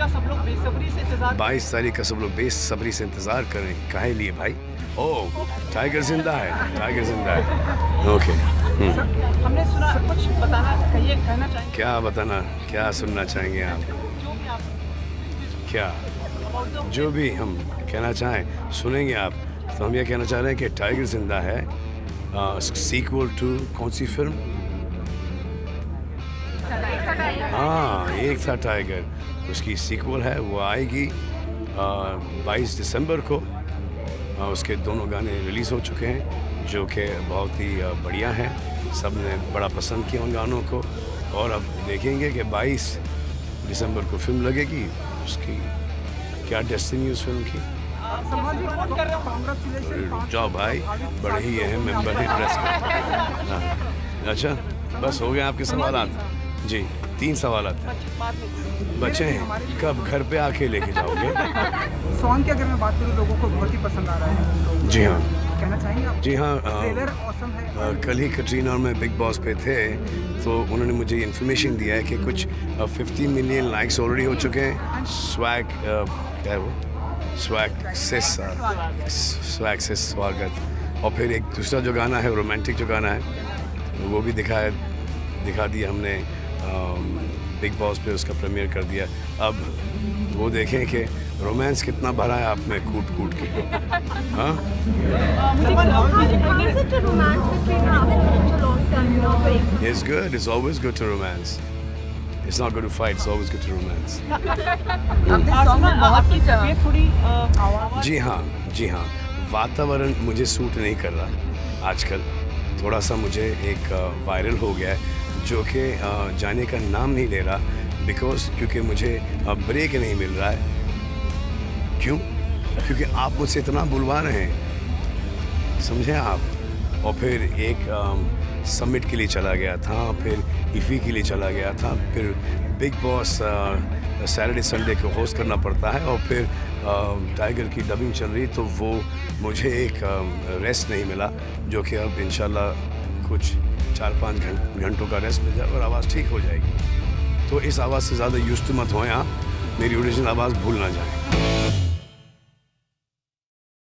सब लोग बेसब्री से इंतजार 22 तारीख का सब लोग बेसब्री से इंतजार करें। काहे लिए भाई? ओह, टाइगर जिंदा है, टाइगर जिंदा है। ओके। हमने सुना, कुछ बताना कहिए, कहना चाहेंगे? क्या बताना, क्या सुनना चाहेंगे आप? क्या जो भी हम कहना चाहें सुनेंगे आप। तो हम ये कहना चाह रहे हैं कि टाइगर जिंदा है सीक्वल टू कौन सी फिल्म? हाँ, एक था टाइगर, उसकी सीक्वल है, वो आएगी 22 दिसंबर को। उसके दोनों गाने रिलीज़ हो चुके हैं जो कि बहुत ही बढ़िया हैं। सब ने बड़ा पसंद किया उन गानों को और अब देखेंगे कि 22 दिसंबर को फिल्म लगेगी। उसकी क्या डेस्टिनी उस फिल्म की? रुक जाओ भाई, बड़े ही अहम मेंबर हैं प्रेस के। अच्छा, बस हो गए आपके सवालात? जी, 3 सवालात बचे हैं। कब घर पे आके लेके जाओगे? सॉन्ग की अगर मैं बात करूँ, लोगों को बहुत ही पसंद आ रहा है। जी हाँ, कहना चाहेंगे आप? जी हाँ, ट्रेलर ऑसम है। कल ही कटरीना और मैं बिग बॉस पे थे तो उन्होंने मुझे इन्फॉर्मेशन दिया है कि कुछ 50 मिलियन लाइक्स ऑलरेडी हो चुके हैं। स्वैग क्या है वो? स्वैग से स्वागत। और फिर एक दूसरा जो गाना है, रोमांटिक जो गाना है, वो भी दिखा दिया हमने बिग बॉस पे, उसका प्रीमियर कर दिया। अब वो देखें कि रोमांस कितना भरा है आप में कूट कूट के। हाँ, it's good. It's always good to romance. It's not good to fight. It's always good to romance. आपकी तबीयत थोड़ी जी हाँ, वातावरण मुझे सूट नहीं कर रहा आजकल। थोड़ा सा मुझे एक वायरल हो गया है जो कि जाने का नाम नहीं ले रहा क्योंकि मुझे ब्रेक नहीं मिल रहा है। क्यों? क्योंकि आप मुझसे इतना बुलवा रहे हैं, समझे आप। और फिर एक समिट के लिए चला गया था, फिर इफ़ी के लिए चला गया था, फिर बिग बॉस सैटरडे संडे को होस्ट करना पड़ता है, और फिर टाइगर की डबिंग चल रही, तो वो मुझे एक रेस्ट नहीं मिला, जो कि अब इंशाल्लाह कुछ 4-5 घंटों का रेस्ट मिल जाए और आवाज़ ठीक हो जाएगी। तो इस आवाज़ से ज़्यादा यूज़ टू मत होएं आप, मेरी ओरिजिनल आवाज़ भूल ना जाए।